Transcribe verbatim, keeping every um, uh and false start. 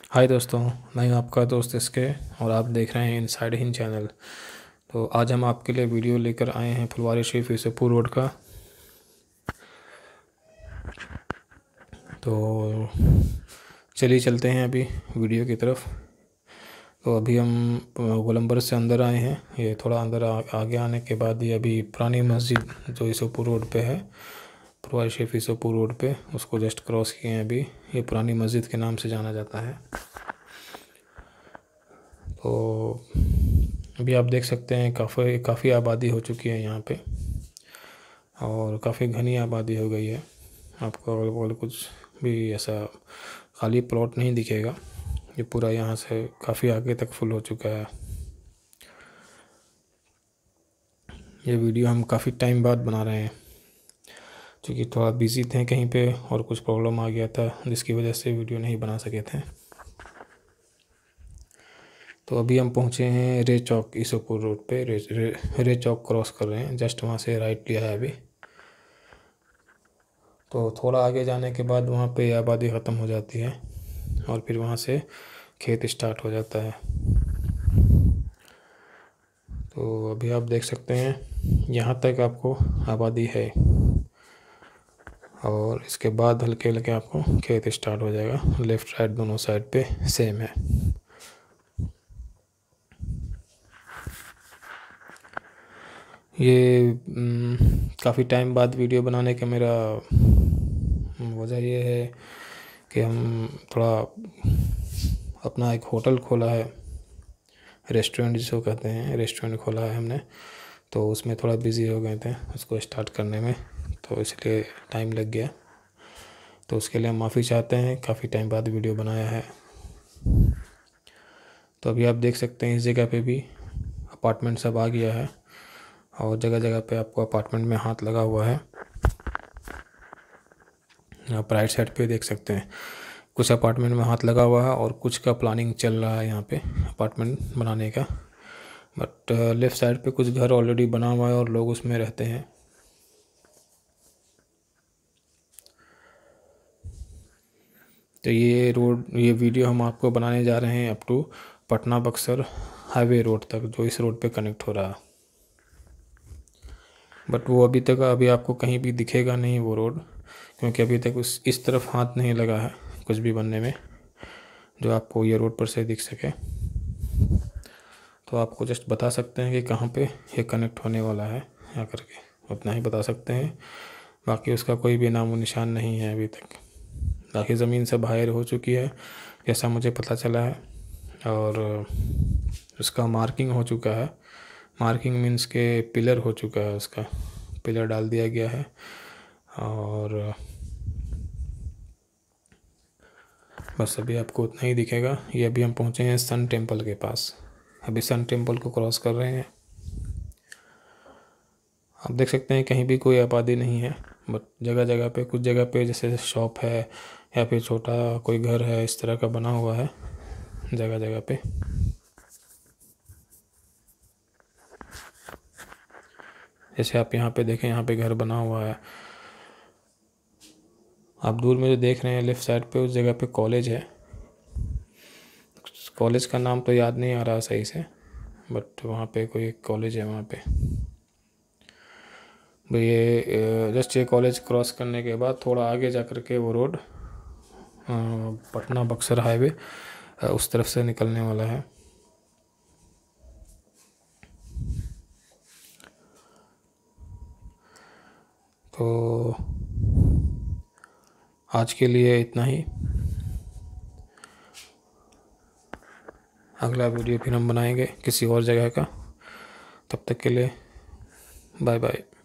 हाय दोस्तों, मैं हूं आपका दोस्त इसके और आप देख रहे हैं इनसाइड हिंद चैनल। तो आज हम आपके लिए वीडियो लेकर आए हैं फुलवारी शरीफ यूसुफपुर रोड का। तो चलिए चलते हैं अभी वीडियो की तरफ। तो अभी हम गोलंबर से अंदर आए हैं। ये थोड़ा अंदर आ, आगे आने के बाद ये अभी पुरानी मस्जिद जो यूसुफपुर रोड पे है, फुलवारी शरीफ यूसुफपुर रोड पे, उसको जस्ट क्रॉस किए हैं अभी। ये पुरानी मस्जिद के नाम से जाना जाता है। तो अभी आप देख सकते हैं काफ़ी काफ़ी आबादी हो चुकी है यहाँ पे और काफ़ी घनी आबादी हो गई है। आपको अगल बगल कुछ भी ऐसा खाली प्लॉट नहीं दिखेगा। ये पूरा यहाँ से काफ़ी आगे तक फुल हो चुका है। ये वीडियो हम काफ़ी टाइम बाद बना रहे हैं क्योंकि थोड़ा बिजी थे कहीं पे और कुछ प्रॉब्लम आ गया था जिसकी वजह से वीडियो नहीं बना सके थे। तो अभी हम पहुँचे हैं रे चौक यूसुफपुर रोड पे। रे, रे, रे चौक क्रॉस कर रहे हैं, जस्ट वहाँ से राइट लिया है अभी। तो थोड़ा आगे जाने के बाद वहाँ पे आबादी ख़त्म हो जाती है और फिर वहाँ से खेत स्टार्ट हो जाता है। तो अभी आप देख सकते हैं यहाँ तक आपको आबादी है और इसके बाद हल्के हल्के आपको खेत स्टार्ट हो जाएगा। लेफ़्ट राइट दोनों साइड पे सेम है। ये काफ़ी टाइम बाद वीडियो बनाने का मेरा वजह ये है कि हम थोड़ा अपना एक होटल खोला है, रेस्टोरेंट जिसको कहते हैं, रेस्टोरेंट खोला है हमने। तो उसमें थोड़ा बिज़ी हो गए थे उसको स्टार्ट करने में, तो इसलिए टाइम लग गया। तो उसके लिए हम माफ़ी चाहते हैं, काफ़ी टाइम बाद वीडियो बनाया है। तो अभी आप देख सकते हैं इस जगह पे भी अपार्टमेंट सब आ गया है और जगह जगह पे आपको अपार्टमेंट में हाथ लगा हुआ है। आप राइट साइड पे देख सकते हैं कुछ अपार्टमेंट में हाथ लगा हुआ है और कुछ का प्लानिंग चल रहा है यहाँ पे अपार्टमेंट बनाने का। बट लेफ़्ट साइड पे कुछ घर ऑलरेडी बना हुआ है और लोग उसमें रहते हैं। तो ये रोड ये वीडियो हम आपको बनाने जा रहे हैं up to Patna Buxar highway road तक, जो इस रोड पे कनेक्ट हो रहा है। बट वो अभी तक अभी आपको कहीं भी दिखेगा नहीं वो रोड, क्योंकि अभी तक उस इस तरफ हाथ नहीं लगा है कुछ भी बनने में जो आपको ये रोड पर से दिख सके। तो आपको जस्ट बता सकते हैं कि कहाँ पे ये कनेक्ट होने वाला है यहाँ करके, उतना ही बता सकते हैं। बाकी उसका कोई भी नामो निशान नहीं है अभी तक। बाकी ज़मीन सब हायर हो चुकी है जैसा मुझे पता चला है और उसका मार्किंग हो चुका है। मार्किंग मीन्स के पिलर हो चुका है, उसका पिलर डाल दिया गया है। और बस अभी आपको उतना ही दिखेगा। ये अभी हम पहुँचे हैं सन टेम्पल के पास, अभी सन टेम्पल को क्रॉस कर रहे हैं। आप देख सकते हैं कहीं भी कोई आबादी नहीं है, बट जगह जगह पे कुछ जगह पे जैसे शॉप है या फिर छोटा कोई घर है इस तरह का बना हुआ है जगह जगह पे। जैसे आप यहाँ पे देखें, यहाँ पे घर बना हुआ है। आप दूर में जो देख रहे हैं लेफ़्ट साइड पे, उस जगह पे कॉलेज है। कॉलेज का नाम तो याद नहीं आ रहा सही से, बट वहाँ पे कोई एक कॉलेज है वहाँ पे। ये जस्ट ये कॉलेज क्रॉस करने के बाद थोड़ा आगे जा कर के वो रोड पटना बक्सर हाईवे उस तरफ से निकलने वाला है। तो आज के लिए इतना ही। अगला वीडियो फिर हम बनाएंगे किसी और जगह का। तब तक के लिए बाय बाय।